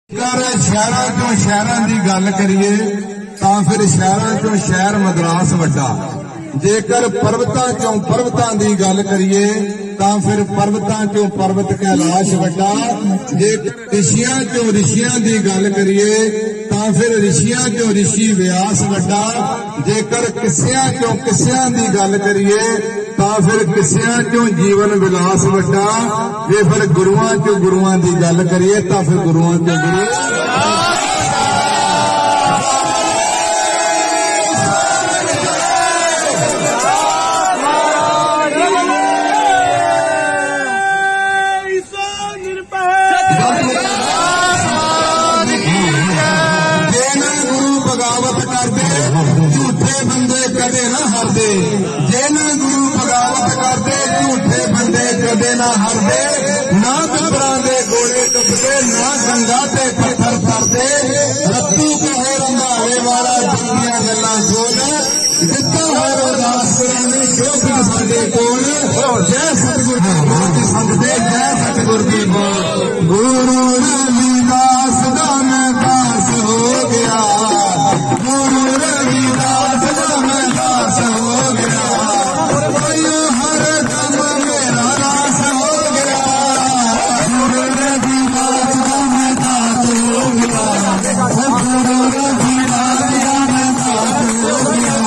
शहर चो शहर की गल करिए तो फिर शहर चो शहर मद्रास वड्डा। जेकर पर्वतां चो पर्वतां की गल करिए तो फिर पर्वतां चो पर्वत कैलाश वड्डा। जेकर ऋषियां चो ऋषियां की गल करिए तो फिर ऋषियां चो ऋषि व्यास वड्डा। जेकर किस्सियां चो किस्सियां की गल करिए तो फिर किस्सियां चो जीवन विलास वड्डा। जे फिर गुरुआं चो गुरुआं की गल करिए तो फिर गुरुआं चो गुरु झूठे बंदे कदे ना हरदे। जिन्ना गुरु बगावत करदे झूठे बंदे कदे ना हरदे। ना कबरां दे गोले टुकदे ना गंगा ते पत्थर फरदे। रत्तू कहे रंधावे वाला दुनिया गल्लां खोल जिद्दां है उदास कराने शोभ साडे कोल। जय सतगुरु की संग दे जय सतगुरु की बोल। गुरु रविदास दा मैं दास हो गया। गुरु रविदास दा मैं दास हो गया। हर दम मेरा दास हो गया। गुरु रविदास दा मैं दास हो गया। गुरु रविदास दा मैं दास हो गया।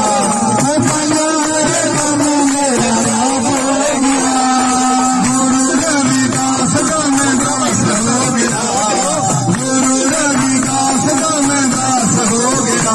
हर दम मेरा दास हो गया। गुरु रविदास दा मैं दास हो गया। गुरु रविदास दा मैं दास हो गया।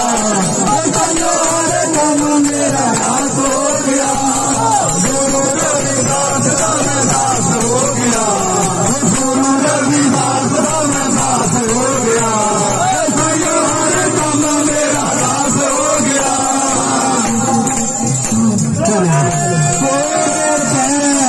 मेरा ਕੋਲ